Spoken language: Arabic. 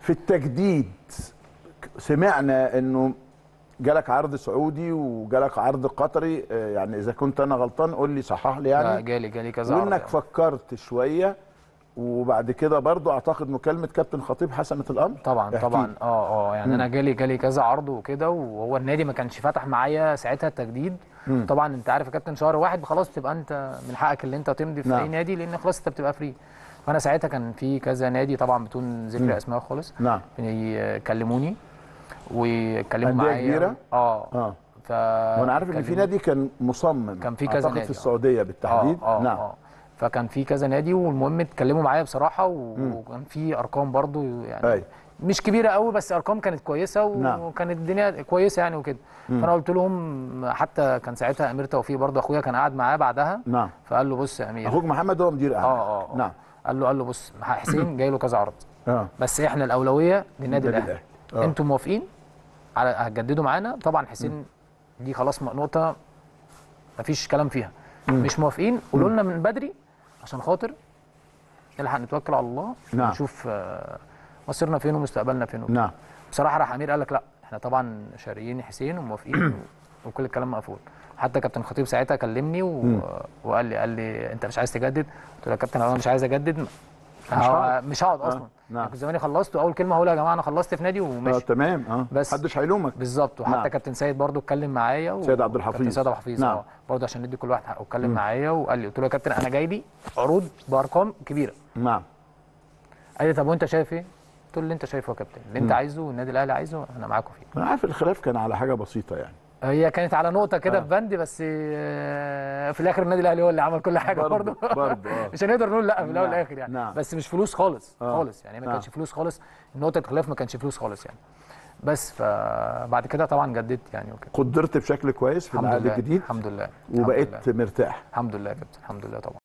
في التجديد سمعنا انه جالك عرض سعودي وجالك عرض قطري، يعني اذا كنت انا غلطان قول لي صحح لي يعني. لا جالي كذا عرض وانك يعني. فكرت شويه وبعد كده برضو اعتقد مكالمه كابتن خطيب حسمت الامر. طبعا يعني انا جالي كذا عرض وكده، وهو النادي ما كانش فاتح معايا ساعتها التجديد. طبعا انت عارف يا كابتن، شهر واحد خلاص بتبقى انت من حقك اللي انت تمضي في اي نادي، لان خلاص انت بتبقى فري. فانا ساعتها كان في كذا نادي طبعا بدون ذكر اسماء خالص يكلموني ويتكلموا معايا. انديه كبيره وانا عارف ان في نادي كان مصمم، كان في كذا نادي في السعوديه بالتحديد. فكان في كذا نادي، والمهم اتكلموا معايا بصراحه، وكان في ارقام برضو يعني مش كبيره قوي، بس ارقام كانت كويسه وكانت الدنيا كويسه يعني وكده. فانا قلت لهم، حتى كان ساعتها امير توفيق برضو اخويا كان قاعد معاه بعدها. فقال له بص يا امير، اخوك محمد هو مدير اعمال. قال له بص حسين جاي له كذا عرض، بس احنا الاولويه للنادي الاهلي. انتوا موافقين على هتجددوا معانا؟ طبعا حسين دي خلاص نقطه مفيش كلام فيها. مش موافقين قولوا لنا من بدري عشان خاطر نلحق نتوكل على الله ونشوف مصيرنا فين ومستقبلنا فين. بصراحه راح امير قال لك لا، احنا طبعا شاريين حسين وموافقين وكل الكلام مقفول. حتى كابتن خطيب ساعتها كلمني وقال لي انت مش عايز تجدد؟ قلت له يا كابتن انا مش عايز اجدد، مش هقعد اصلا. كنت زماني خلصت، واول كلمه هقولها يا جماعه انا خلصت في نادي وماشي. تمام. بس محدش هيلومك بالظبط. وحتى كابتن سيد برضو اتكلم معايا، سيد عبد الحفيظ. كابتن سيد عبد الحفيظ برضو عشان ندي كل واحد حقه، اتكلم معايا وقال لي، قلت له يا كابتن انا جاي لي عروض بارقام كبيره. قال لي طب وانت شايف ايه؟ قلت له اللي انت شايفه يا كابتن، اللي انت عايزه والنادي الاهلي عايزه انا معاكم فيه. انا عارف الخلاف كان على حاجه بسيطه يعني، هي كانت على نقطه كده في بند، بس في الاخر النادي الاهلي هو اللي عمل كل حاجه برضه مش هنقدر نقول لا في الاول والاخر يعني. بس مش فلوس خالص خالص يعني، ما كانش فلوس خالص. نقطه الخلاف ما كانش فلوس خالص يعني. بس فبعد كده طبعا جددت يعني وكده. قدرت بشكل كويس في العقد الجديد الحمد لله، وبقيت مرتاح الحمد لله يا كابتن، الحمد لله طبعا.